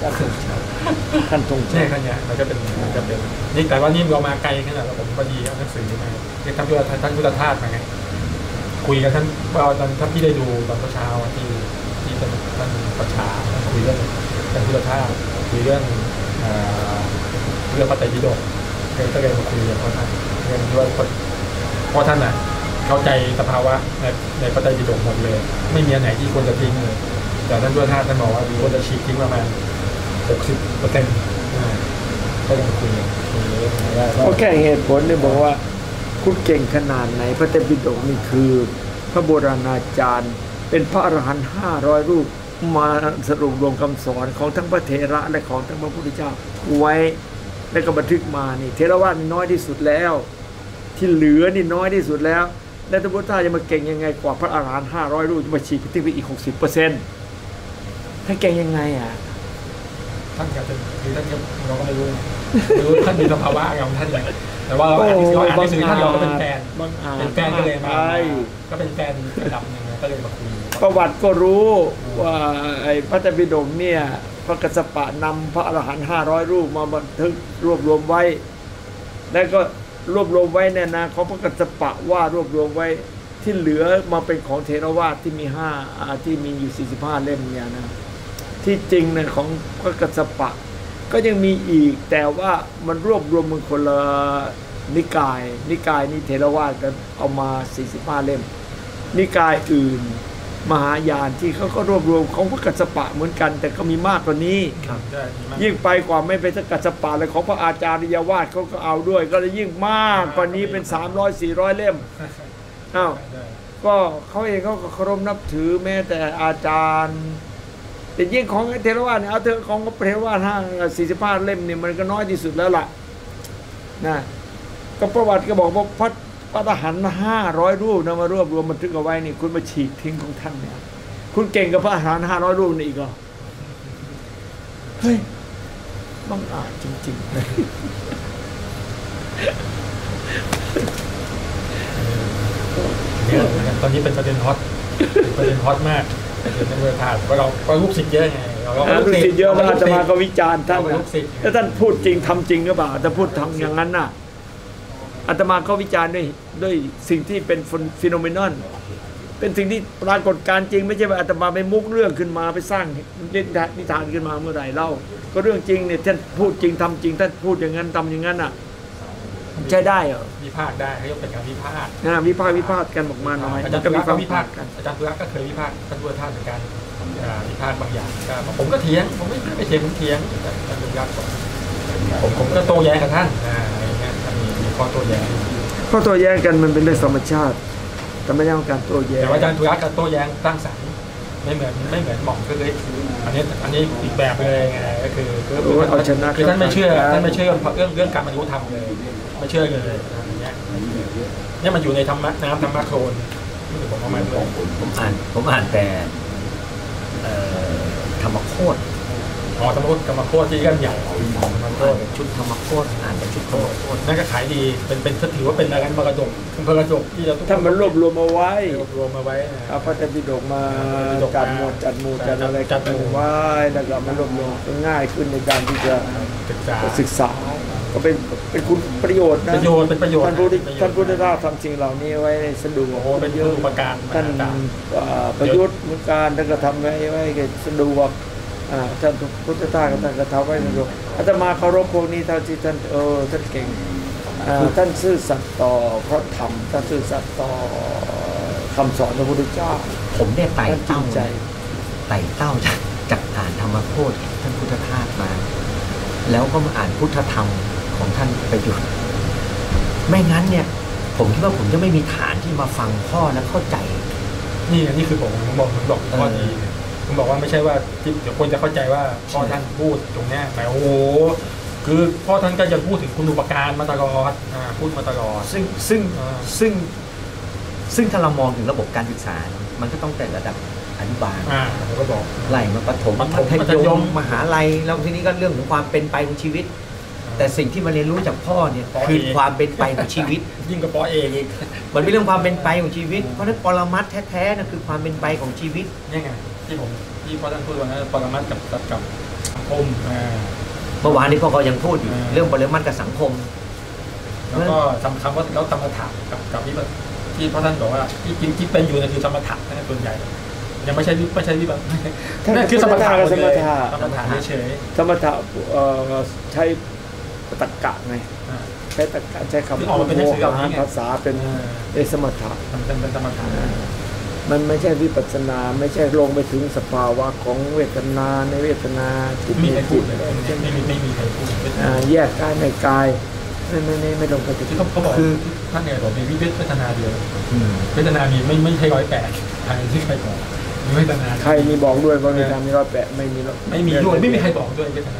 ท่านทงชัใช่ยครับเนี่ยมันก็เป็นนี่แต่ว่านี่เรามาไกลขนาดเราผมพอดีเอาหนังสือมาเรียกท่านพุทธทาสมาไงคุยกับท่านถ้าพี่ได้ดูตอนเช้าที่ท่านประชาคุยเรื่องท่านพุทธทาสคุยเรื่องพระไตรปิฎกก็เลยมาคุยกับท่านเรื่องที่ว่าเพราะท่านน่ะเข้าใจสภาวะในพระไตรปิฎกหมดเลยไม่มีอันไหนที่ควรจะทิ้งเลยแต่ท่านพุทธทาสท่านบอกว่าควรจะฉีกทิ้งประมาณ60%ก็ยังคุยก็แค่เหตุผลเนี่ยบอกว่าคุณเก่งขนาดไหนพระไตรปิฎกนี่คือพระโบราณอาจารย์เป็นพระอรหันต์500 รูปมาสรุปรวมคำสอนของทั้งพระเถระและของทั้งพระพุทธเจ้าไว้และก็บันทึกมานี่เถรวาทน้อยที่สุดแล้วที่เหลือนี่น้อยที่สุดแล้วแล้วพระพุทธเจ้าจะมาเก่งยังไงกว่าพระอรหันต์500 รูปจะมาฉีกทิ้งไปอีก 60%ท่านเก่งยังไงอ่ะท่านคือท่านเราก็ไม่รู้ท่านมีสภาวะของท่านอย่างแต่ว่าเราอ่านหนังสือท่านเราก็เป็นแฟนก็เลยมาก็เป็นแฟนระดับนึงก็เลยมาคุยประวัติก็รู้ว่าไอ้พระไตรปิฎกเนี่ยพระกัสสปะนำพระอรหันต์500 รูปมาบันทึกรวบรวมไว้แล้วก็รวบรวมไว้เนี่ยนะของพระกัสสปะว่ารวบรวมไว้ที่เหลือมาเป็นของเถรวาทที่มีที่มีอยู่45 เล่มเนี่ยนะที่จริงเนี่ยของพระกัสสปะก็ยังมีอีกแต่ว่ามันรวบรวมมันคนละนิกายนี้เถรวาทกันเอามา45 เล่มนิกายอื่นมหายานที่เขาก็รวบรวมของพระกัสสปะเหมือนกันแต่ก็มีมากกว่านี้ยิ่งไปกว่าไม่เป็นพระกัสสปะเลยของพระอาจารย์วาทเขาก็เอาด้วยก็เลยยิ่งมากกว่านี้เป็น300-400 เล่มอ้าวก็เขาเองเขาก็เคารพนับถือแม้แต่อาจารย์แต่ยิ่งของเทรวาทเนี่ยเอาเถอะของเทรวาท45 เล่มเนี่ยมันก็น้อยที่สุดแล้วล่ะนะก็ประวัติก็บอกว่าพระอรหันต์500 รูปนะมารวบรวมบันทึกเอาไว้นี่คุณมาฉีกทิ้งของท่านเนี่ยคุณเก่งกับพระอรหันต์500 รูปนี่อีกเหรอเฮ้ยบังอาจจริงๆเนี่ยตอนนี้เป็นประเด็นฮอตมากเป็นเรื่องผ่านเพราะเราก็ลูกศิษย์เยอะไงเราลูกศิษย์เยอะแล้วอาตมาก็วิจารณ์ท่านถ้าท่านพูดจริงทำจริงหรือเปล่าถ้าพูดทำอย่างนั้นน่ะอาตมาก็วิจารณ์ด้วยสิ่งที่เป็นฟีโนเมนอนเป็นสิ่งที่ปรากฏการณ์จริงไม่ใช่ว่าอาตมาไปมุกเรื่องขึ้นมาไปสร้างนิทานขึ้นมาเมื่อไหร่เล่าก็เรื่องจริงเนี่ยท่านพูดจริงทำจริงท่านพูดอย่างนั้นทำอย่างนั้นน่ะใช่ได้เหรอวิพากษ์ได้เขายกเป็นการวิพากษ์วิพากษ์กันบอกมาหน่อยอาจารย์ก็วิพากษ์กันอาจารย์ตุลาก็เคยวิพากษ์ท่านพุทธทาสเหมือนกันวิพากษ์บางอย่างผมก็เถียงผมไม่เถียงผมเถียงท่านตุลาผมก็โต้แย้งกับท่านอะไรเงี้ยมีข้อโต้แย้งกันมันเป็นเรื่องธรรมชาติแต่ไม่ใช่การโต้แย้งแต่ว่าอาจารย์ตุลาก็โต้แย้งตั้งสรรค์ไม่เหมือนหม่อมก็เลยอันนี้อีกแบบเลยไงก็คือท่านไม่เชื่อเรื่องการบรรลุธรรมเลยไม่เชื่อเลยเนี่ยมันอยู่ในธรรมะโคลนผมเอามาด้วยผมอ่านแต่ธรรมโคตรธรรมโคตรที่กันใหญ่ชุดธรรมโคตรอ่านแต่ชุดธรรมโคตรนั่นก็ขายดีเป็นถือว่าเป็นอะไรมรดกที่เราถ้ามันรวบรวมมาไว้เอาพระไตรปิฎกมาจัดหมู่จัดอะไรจัดไว้แล้วก็มันรวบรวมง่ายขึ้นในการที่จะศึกษาก็เป็นคุณประโยชน์นะเป็นประโยชน์ท่านพุทธทาสทำสิ่งเหล่านี้ไว้สะดวกเป็นเยอะอุปการท่านประยุทธ์มุการท่านก็ทำไว้สะดวกท่านพุทธทาสท่านก็ทำไว้สะดวกอาตมาเคารพพวกนี้เท่าที่ท่านท่านเก่งท่านซื่อสัตย์ต่อพระธรรมท่านซื่อสัตย์ต่อคำสอนพระพุทธเจ้าผมได้ไต่เต้าจากอ่านธรรมโคตรท่านพุทธทาสมาแล้วก็มาอ่านพุทธธรรมของท่านประยุทธ์ไม่งั้นเนี่ยผมคิดว่าผมจะไม่มีฐานที่มาฟังพ่อและเข้าใจนี่คือผมบอกข้อดีผมบอกว่าไม่ใช่ว่าเดี๋ยวคนจะเข้าใจว่าพ่อท่านพูดตรงนี้แต่โอ้โหคือพ่อท่านก็จะพูดถึงคุณูปการมาตลอดพูดมาตลอดซึ่งถ้าเรามองถึงระบบการศึกษามันก็ต้องแต่ระดับอนุบาลผมก็บอกไล่มาประถมมัธยมมหาลัยแล้วทีนี้ก็เรื่องของความเป็นไปของชีวิตแต่สิ่งที่มาเรียนรู้จากพ่อเนี่ยคือความเป็นไปของชีวิตยิ่งกับพ่อเองมันเป็นเรื่องความเป็นไปของชีวิตเพราะฉะนั้นปรมัตถ์แท้ๆนั่นคือความเป็นไปของชีวิตนี่ไงที่พ่อท่านพูดว่าปรมัตถ์กับคมเมื่อวานนี้พ่อก็ยังพูดอยู่เรื่องปริมาณกับสังคมแล้วก็คำว่าแล้วสมถะกับที่พระท่านบอกว่าที่เป็นอยู่เนี่ยคือสมถะนะส่วนใหญ่ยังไม่ใช่วิปัสนั่นคือสมถะเฉยสมถะใช้ตรรกะไงใช้ตรรกะใช้คำพูดภาษาเป็นสมถะเป็นสมถะมันไม่ใช่วิปัสสนาไม่ใช่ลงไปถึงสภาวะของเวทนาในเวทนาจิตในจิตไม่มีใครพูดแยกกายในกายไม่ลงไปถึงที่เขาบอกคือท่านเนี่ยบอกมีวิเวทนาเดียวเวทนามีไม่ใช่108ทางที่ใครบอกมีเวทนาใครมีบอกด้วยว่าเวทนามี108ไม่มีด้วยไม่มีใครบอกด้วยเวทนา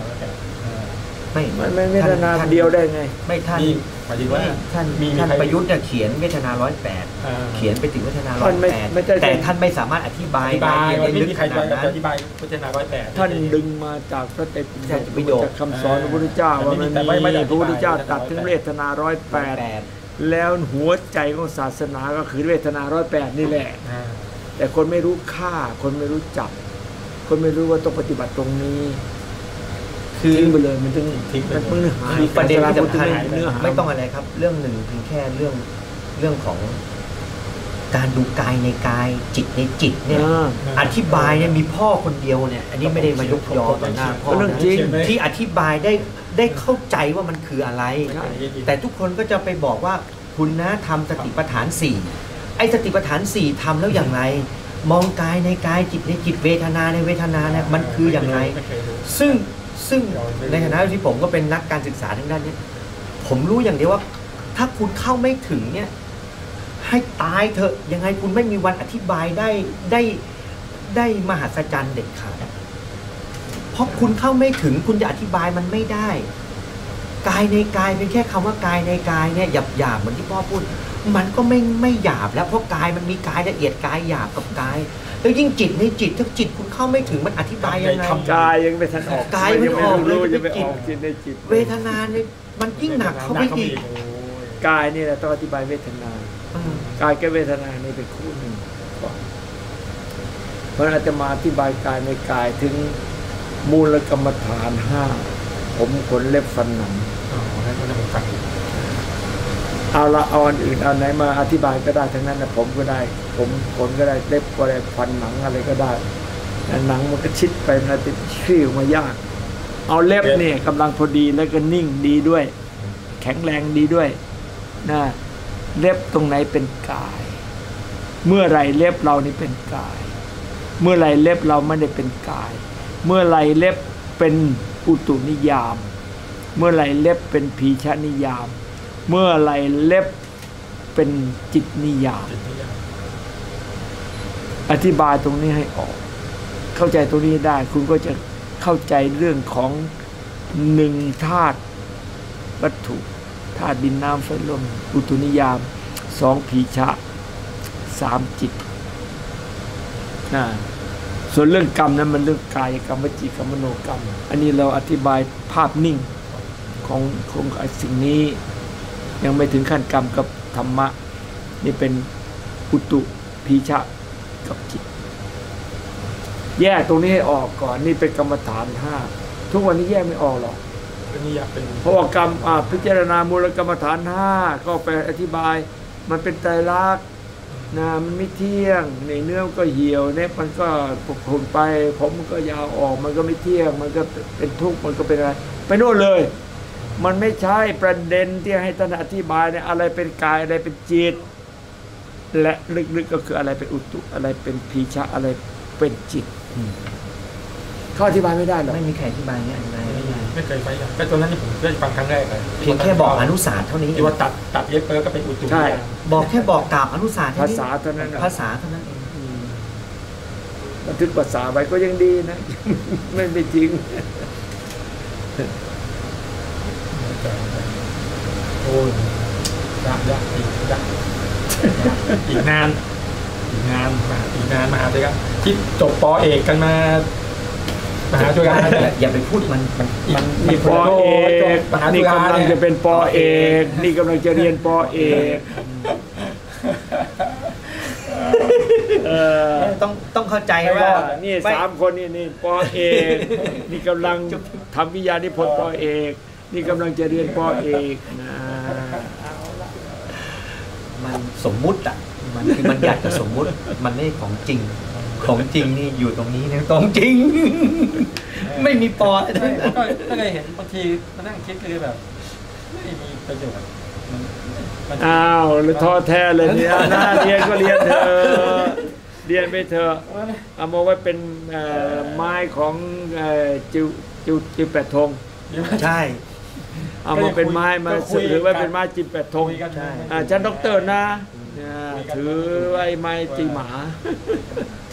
108 ไม่เวทนาเดียวได้ไงไม่ท่านหมายถึงว่าท่านประยุทธ์เนี่ยเขียนเวทนา108เขียนไปถึงเวทนา108แต่ท่านไม่สามารถอธิบายไม่มีใครอธิบายเวทนา108 ท่านดึงมาจากพระไตรปิฎกจากคำสอนพระพุทธเจ้าว่ามันมีพระพุทธเจ้าตัดถึงเวทนา108แล้วหัวใจของศาสนาก็คือเวทนา108นี่แหละแต่คนไม่รู้ค่าคนไม่รู้จักคนไม่รู้ว่าต้องปฏิบัติตรงนี้ทิ้งไปเลยมันถึงมันเนื้อหาประเด็นที่สำคัญไม่ต้องอะไรครับเรื่องหนึ่งเพียงแค่เรื่องของการดูกายในกายจิตในจิตเนี่ยอธิบายเนี่ยมีพ่อคนเดียวเนี่ยอันนี้ไม่ได้มายกยอต่อหน้าพ่อนะที่อธิบายได้เข้าใจว่ามันคืออะไรแต่ทุกคนก็จะไปบอกว่าคุณนะทำสติปัฏฐาน4ไอ้สติปัฏฐาน4ทำแล้วอย่างไรมองกายในกายจิตในจิตเวทนาในเวทนาเนี่ยมันคืออย่างไรซึ่งในฐานะที่ผมก็เป็นนักการศึกษาทางด้านนี้ผมรู้อย่างเดียวว่าถ้าคุณเข้าไม่ถึงเนี่ยให้ตายเถอะยังไงคุณไม่มีวันอธิบายได้มหัศจรรย์เด็ดขาดเพราะคุณเข้าไม่ถึงคุณจะอธิบายมันไม่ได้กายในกายเป็นแค่คำว่ากายในกายเนี่ยหยาบเหมือนที่พ่อพูดมันก็ไม่หยาบแล้วเพราะกายมันมีกายละเอียดกายหยาบกับกายแล้วยิ่งจิตในจิตถ้าจิตคุณเข้าไม่ถึงมันอธิบายยังไงกายยังไม่ทันออกกายไม่ออกเลยจะไปออกจิตในจิตเวทนาเนี่ยมันยิ่งหนักเข้าไปอีกกายนี่แหละต้องอธิบายเวทนากายกับเวทนานี่เป็นคู่หนึ่งก่อนเพราะอาจจะมาอธิบายกายในกายถึงมูลกรรมฐาน5ผมขนเล็บฟันหนังเอาละเอาอันอื่นเอาไหนมาอธิบายก็ได้ทั้งนั้นนะผมก็ได้ผมขนก็ได้เล็บก็ได้ฟันหนังอะไรก็ได้หนังมันก็ชิดไปมันติดชื่อมายากเอาเล็บเนี่ยกำลังพอดีแล้วก็นิ่งดีด้วยแข็งแรงดีด้วยนะเล็บตรงไหนเป็นกายเมื่อไรเล็บเรานี่เป็นกายเมื่อไรเล็บเราไม่ได้เป็นกายเมื่อไรเล็บเป็นอุตุนิยามเมื่อไรเล็บเป็นพีชนิยามเมื่อไรเล็บเป็นจิตนิยามอธิบายตรงนี้ให้ออกเข้าใจตรงนี้ได้คุณก็จะเข้าใจเรื่องของ1ธาตุวัตถุธาตุดินน้ำไฟลมอุตุนิยาม2พีชะ3จิตส่วนเรื่องกรรมนั้นมันเรื่องกายกรรมวจีกรรมมโนกรรมอันนี้เราอธิบายภาพนิ่งของสิ่งนี้ยังไม่ถึงขั้นกรรมกับธรรมะนี่เป็นอุตุพีชะกับจิตแยกตรงนี้ให้ออกก่อนนี่เป็นกรรมฐาน5ทุกวันนี้แยกไม่ออกหรอกเพราะว่ากรรมพิจารณามูลกรรมฐาน5ก็ไปอธิบายมันเป็นไตรลักษณ์นะมันไม่เที่ยงในเนื้อก็เหี่ยวเนี่ยมันก็ผุไปผมมันก็ยาวออกมันก็ไม่เที่ยงมันก็เป็นทุกข์มันก็เป็นอะไรไปโน่นเลยมันไม่ใช่ประเด็นที่ให้ท่านอธิบายเนี่ยอะไรเป็นกายอะไรเป็นจิตและลึกๆก็คืออะไรเป็นอุตุอะไรเป็นพีชะอะไรเป็นจิตเขาอธิบายไม่ได้หรอกไม่มีใครอธิบายง่ายไม่เคยไปก็ตอนนั้นที่ผมเคยฟังครั้งแรกเลยเพียงแค่บอกอนุศาสตร์เท่านี้ที่ว่าตัดเย็บเปอร์ก็เป็นอุตุใช่บอกแค่บอกกล่าวอนุศาสตร์ภาษาเท่านั้นภาษาเท่านั้นเองบันทึกภาษาไว้ก็ยังดีนะไม่จริงโอ้ยยากอีกนานมาเลยครับที่จบป.เอกกันมาหาจุฬาอย่าไปพูดมันมีป.เอกนี่กำลังจะเป็นป.เอกนี่กำลังจะเรียนป.เอกต้องเข้าใจว่านี่3 คนนี่ปอเอกนี่กำลังทำวิทยานิพนธ์ปอเอกนี่กำลังจะเรียนปอเอกนะมันสมมุติอ่ะมันคือมันอยากจะสมมุติมันไม่ของจริงนี่อยู่ตรงนี้เนี่ยตรงจริงไม่มีปอถ้าเคยเห็นบางทีมานั่งคิดคือแบบไม่มีประโยชน์อ้าวเลยท้อแท้เลยเนี่ยน่าเรียนก็เรียนเถอะเรียนไปเถอะเอามาไว้เป็นไม้ของจิวแปดธงใช่เอามาเป็นไม้มาหรือว่าเป็นไม้จิวแปดธงฉันด็อกเตอร์นะถือไอ้ไม้ตีหมา